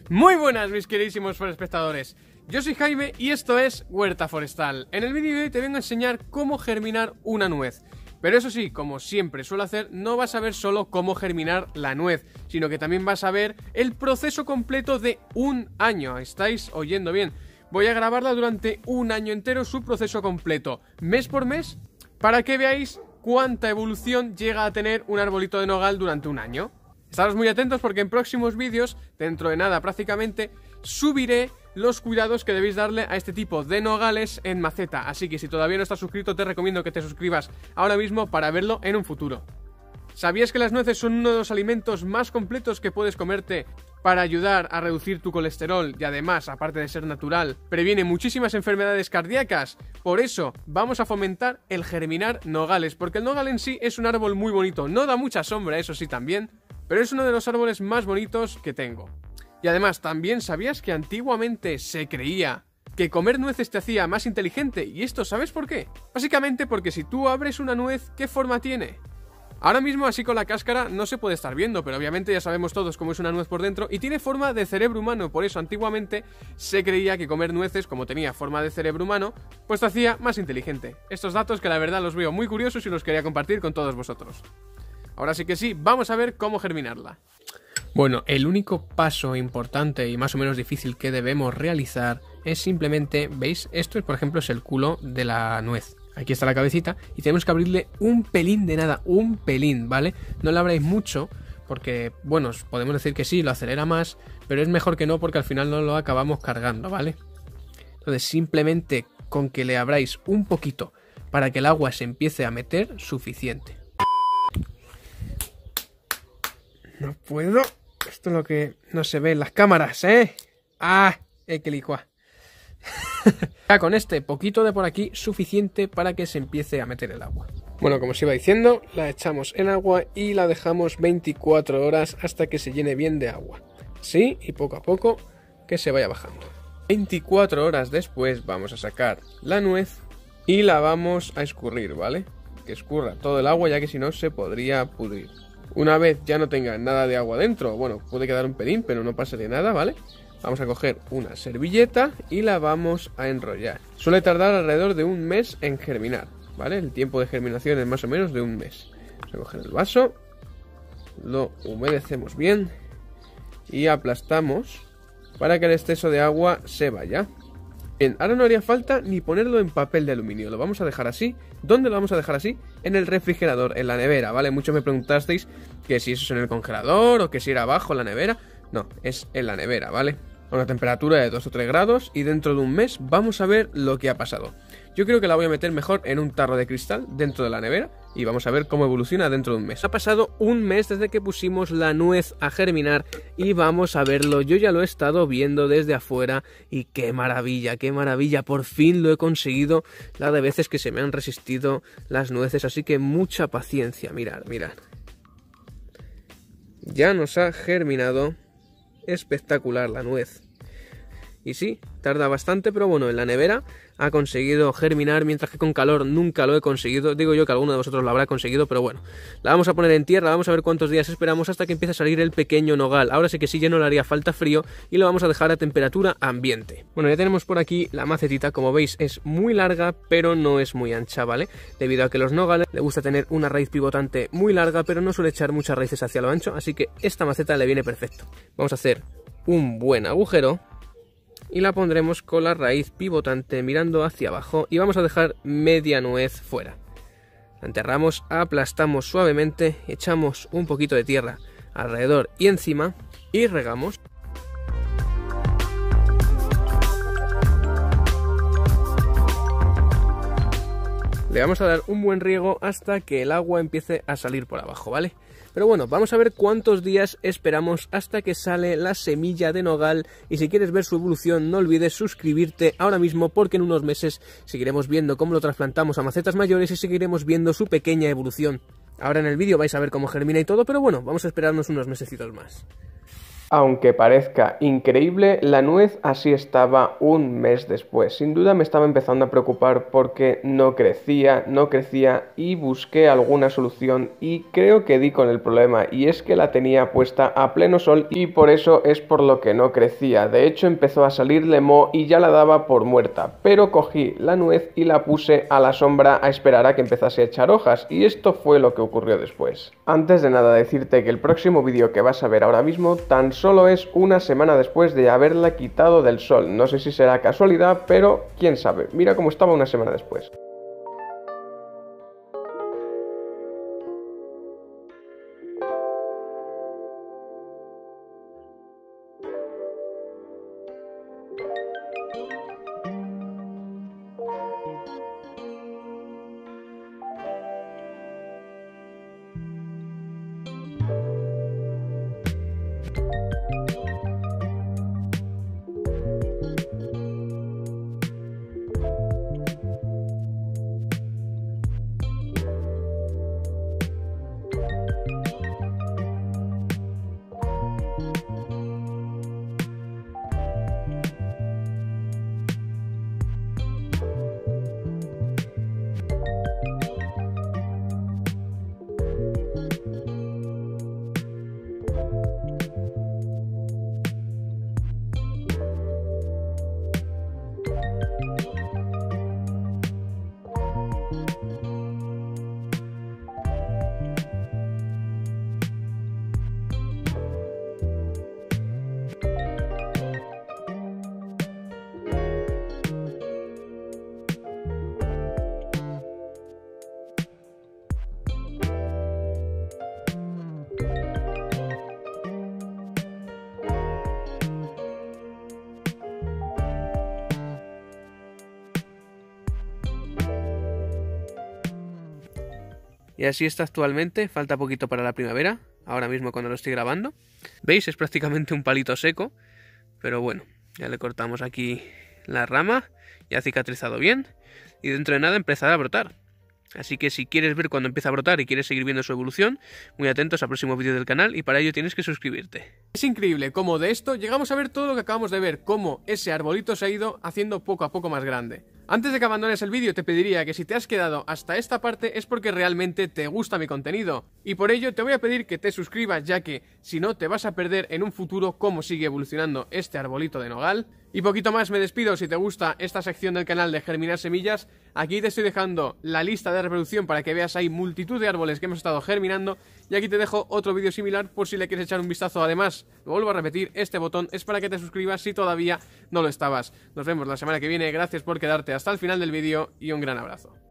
Muy buenas mis queridísimos forespectadores, yo soy Jaime y esto es Huerta Forestal. En el vídeo de hoy te vengo a enseñar cómo germinar una nuez. Pero eso sí, como siempre suelo hacer, no vas a ver solo cómo germinar la nuez, sino que también vas a ver el proceso completo de un año. ¿Estáis oyendo bien? Voy a grabarla durante un año entero, su proceso completo, mes por mes, para que veáis cuánta evolución llega a tener un arbolito de nogal durante un año. Estaros muy atentos porque en próximos vídeos, dentro de nada prácticamente, subiré los cuidados que debéis darle a este tipo de nogales en maceta. Así que si todavía no estás suscrito, te recomiendo que te suscribas ahora mismo para verlo en un futuro. ¿Sabías que las nueces son uno de los alimentos más completos que puedes comerte para ayudar a reducir tu colesterol y además, aparte de ser natural, previene muchísimas enfermedades cardíacas? Por eso vamos a fomentar el germinar nogales, porque el nogal en sí es un árbol muy bonito, no da mucha sombra, eso sí también, pero es uno de los árboles más bonitos que tengo. Y además, ¿también sabías que antiguamente se creía que comer nueces te hacía más inteligente? ¿Y esto sabes por qué? Básicamente porque si tú abres una nuez, ¿qué forma tiene? Ahora mismo así con la cáscara no se puede estar viendo, pero obviamente ya sabemos todos cómo es una nuez por dentro y tiene forma de cerebro humano. Por eso antiguamente se creía que comer nueces, como tenía forma de cerebro humano, pues te hacía más inteligente. Estos datos que la verdad los veo muy curiosos y los quería compartir con todos vosotros. Ahora sí que sí, vamos a ver cómo germinarla. Bueno, el único paso importante y más o menos difícil que debemos realizar es simplemente, ¿veis? Esto, por ejemplo, es el culo de la nuez. Aquí está la cabecita y tenemos que abrirle un pelín de nada, un pelín, ¿vale? No le abráis mucho porque, bueno, podemos decir que sí, lo acelera más, pero es mejor que no porque al final no lo acabamos cargando, ¿vale? Entonces simplemente con que le abráis un poquito para que el agua se empiece a meter, suficiente. No puedo. Esto es lo que no se ve en las cámaras, ¿eh? ¡Ah! Que licuar. Ya con este poquito de por aquí, suficiente para que se empiece a meter el agua. Bueno, como os iba diciendo, la echamos en agua y la dejamos 24 horas hasta que se llene bien de agua. Sí, y poco a poco que se vaya bajando. 24 horas después vamos a sacar la nuez y la vamos a escurrir, ¿vale? Que escurra todo el agua, ya que si no se podría pudrir. Una vez ya no tenga nada de agua dentro, bueno, puede quedar un pelín, pero no pasaría nada, ¿vale? Vamos a coger una servilleta y la vamos a enrollar. Suele tardar alrededor de un mes en germinar, ¿vale? El tiempo de germinación es más o menos de un mes. Vamos a coger el vaso, lo humedecemos bien y aplastamos para que el exceso de agua se vaya. Bien, ahora no haría falta ni ponerlo en papel de aluminio, lo vamos a dejar así. ¿Dónde lo vamos a dejar así? En el refrigerador, en la nevera, ¿vale? Muchos me preguntasteis que si eso es en el congelador o que si era abajo en la nevera. No, es en la nevera, ¿vale? A una temperatura de 2 o 3 grados y dentro de un mes vamos a ver lo que ha pasado. Yo creo que la voy a meter mejor en un tarro de cristal dentro de la nevera y vamos a ver cómo evoluciona dentro de un mes. Ha pasado un mes desde que pusimos la nuez a germinar y vamos a verlo. Yo ya lo he estado viendo desde afuera y qué maravilla, por fin lo he conseguido. La de veces que se me han resistido las nueces, así que mucha paciencia, mirad. Ya nos ha germinado. Espectacular la nuez. Y sí, tarda bastante, pero bueno, en la nevera ha conseguido germinar, mientras que con calor nunca lo he conseguido. Digo yo que alguno de vosotros lo habrá conseguido, pero bueno. La vamos a poner en tierra, vamos a ver cuántos días esperamos hasta que empiece a salir el pequeño nogal. Ahora sí que sí, ya no le haría falta frío y lo vamos a dejar a temperatura ambiente. Bueno, ya tenemos por aquí la macetita, como veis es muy larga, pero no es muy ancha, ¿vale? Debido a que los nogales le gusta tener una raíz pivotante muy larga, pero no suele echar muchas raíces hacia lo ancho, así que esta maceta le viene perfecto. Vamos a hacer un buen agujero y la pondremos con la raíz pivotante mirando hacia abajo y vamos a dejar media nuez fuera. La enterramos, aplastamos suavemente, echamos un poquito de tierra alrededor y encima y regamos. Le vamos a dar un buen riego hasta que el agua empiece a salir por abajo, ¿vale? Pero bueno, vamos a ver cuántos días esperamos hasta que sale la semilla de nogal. Y si quieres ver su evolución, no olvides suscribirte ahora mismo, porque en unos meses seguiremos viendo cómo lo trasplantamos a macetas mayores y seguiremos viendo su pequeña evolución. Ahora en el vídeo vais a ver cómo germina y todo, pero bueno, vamos a esperarnos unos mesecitos más. Aunque parezca increíble, la nuez así estaba un mes después. Sin duda me estaba empezando a preocupar porque no crecía y busqué alguna solución y creo que di con el problema, y es que la tenía puesta a pleno sol y por eso es por lo que no crecía. De hecho empezó a salirle moho y ya la daba por muerta, pero cogí la nuez y la puse a la sombra a esperar a que empezase a echar hojas, y esto fue lo que ocurrió después. Antes de nada decirte que el próximo vídeo que vas a ver ahora mismo tan solo es una semana después de haberla quitado del sol. No sé si será casualidad, pero quién sabe. Mira cómo estaba una semana después. Y así está actualmente, falta poquito para la primavera, ahora mismo cuando lo estoy grabando. ¿Veis? Es prácticamente un palito seco, pero bueno, ya le cortamos aquí la rama, ya ha cicatrizado bien, y dentro de nada empezará a brotar. Así que si quieres ver cuando empieza a brotar y quieres seguir viendo su evolución, muy atentos al próximo vídeo del canal, y para ello tienes que suscribirte. Es increíble cómo de esto llegamos a ver todo lo que acabamos de ver, cómo ese arbolito se ha ido haciendo poco a poco más grande. Antes de que abandones el vídeo te pediría que si te has quedado hasta esta parte es porque realmente te gusta mi contenido, y por ello te voy a pedir que te suscribas, ya que si no te vas a perder en un futuro cómo sigue evolucionando este arbolito de nogal. Y poquito más me despido. Si te gusta esta sección del canal de germinar semillas, aquí te estoy dejando la lista de reproducción para que veas ahí multitud de árboles que hemos estado germinando, y aquí te dejo otro vídeo similar por si le quieres echar un vistazo. Además, lo vuelvo a repetir, este botón es para que te suscribas si todavía no lo estabas. Nos vemos la semana que viene, gracias por quedarte hasta el final del vídeo y un gran abrazo.